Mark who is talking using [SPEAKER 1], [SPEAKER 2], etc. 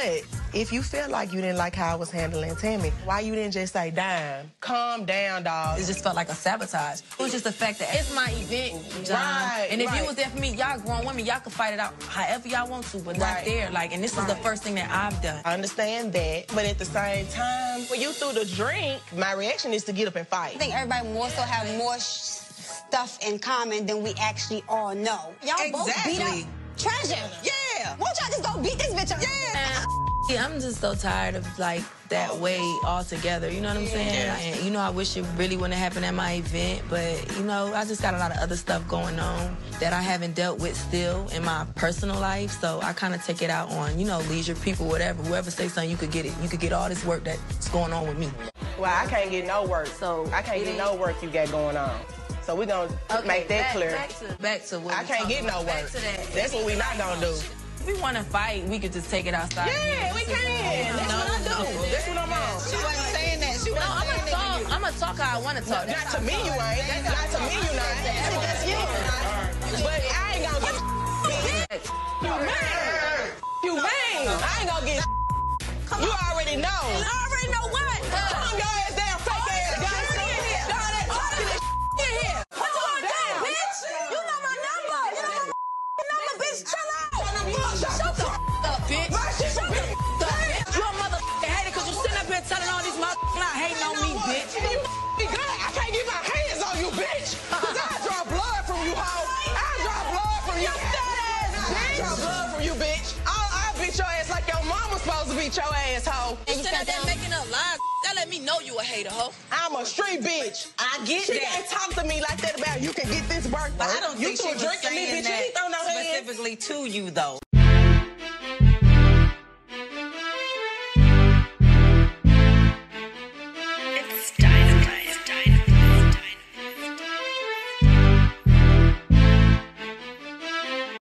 [SPEAKER 1] But if you feel like you didn't like how I was handling Tammie, why you didn't just say, "Dime, calm down, dog"?
[SPEAKER 2] It just felt like a sabotage. It was just the fact that it's my event, John.
[SPEAKER 1] Right,
[SPEAKER 2] and if you was there for me, y'all grown women, y'all could fight it out however y'all want to, but not there. Like, and this is the first thing that I've done.
[SPEAKER 1] I understand that, but at the same time, when you threw the drink, my reaction is to get up and fight.
[SPEAKER 3] I think everybody more so have more stuff in common than we actually all know. Y'all both beat up Treasure.
[SPEAKER 1] Yeah.
[SPEAKER 3] Won't y'all just go beat this bitch up?
[SPEAKER 1] Yeah.
[SPEAKER 2] Yeah, I'm just so tired of, like, that way altogether, you know what I'm saying?
[SPEAKER 1] Yeah.
[SPEAKER 2] And, you know, I wish it really wouldn't have happened at my event, but, you know, I just got a lot of other stuff going on that I haven't dealt with still in my personal life, so I kind of take it out on, you know, leisure people, whatever. Whoever say something, you could get it. You could get all this work that's going on with me.
[SPEAKER 1] Well, I can't get no work, so I can't get no work you got going on. So we're going to make that clear.
[SPEAKER 2] Back to what
[SPEAKER 1] I can't get no work. That's what we not going to do.
[SPEAKER 2] If we want to fight, we could just take it outside.
[SPEAKER 1] Yeah, we can. That's what I do. That's what I'm on.
[SPEAKER 3] She wasn't saying that. She wasn't saying that.
[SPEAKER 2] I'm going to talk how I want to talk.
[SPEAKER 1] Not to me, you ain't. Not to me, you not. That's you. But I ain't going to get You mean? You mean? I ain't going to get You already know.
[SPEAKER 3] I already know what?
[SPEAKER 1] Calm your ass down, fake ass guy.
[SPEAKER 3] Chill out!
[SPEAKER 1] Shut the
[SPEAKER 2] up, bitch.
[SPEAKER 1] Shut the
[SPEAKER 2] You a motherfucking hater because you sitting up here telling all these motherfuckers not hating on me, bitch.
[SPEAKER 1] You be good. I can't get my hands on you, bitch. Cause I draw blood from you, hoe. I draw blood from you. I draw blood from you, bitch. I'll beat your ass like your mama's supposed to beat your ass, hoe.
[SPEAKER 2] You sitting out there making up lies. That let me know you a hater, hoe.
[SPEAKER 1] I'm a street bitch.
[SPEAKER 3] I get
[SPEAKER 1] She
[SPEAKER 3] that.
[SPEAKER 1] can't talk to me like that about you can get this work.
[SPEAKER 4] But I don't
[SPEAKER 1] you
[SPEAKER 4] think she was
[SPEAKER 1] drinking me,
[SPEAKER 4] saying
[SPEAKER 1] bitch. You ain't throw no
[SPEAKER 4] that
[SPEAKER 1] hands.
[SPEAKER 4] specifically to you, though.